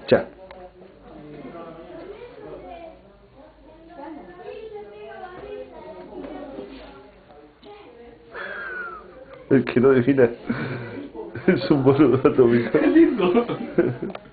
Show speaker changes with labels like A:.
A: Ya. El que no defina es un boludo atómico.
B: ¡Qué lindo!